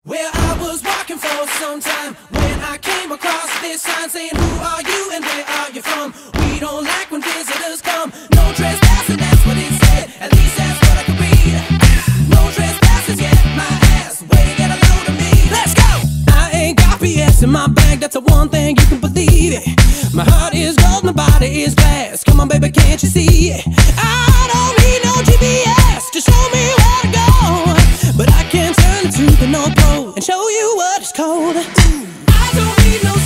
Well, I was walking for some time when I came across this sign saying, who are you and where are you from? We don't like when visitors come. No trespassing, that's what it said. At least that's what I could read. No trespassing yet, my ass. Way to get a load of me. Let's go! I ain't got BS in my bag, that's the one thing you can believe it. My heart is gold, my body is glass. Come on, baby, can't you see it? I don't need no GPS to show me where to go, but I can turn to the North Pole and show you what it's cold. I don't need no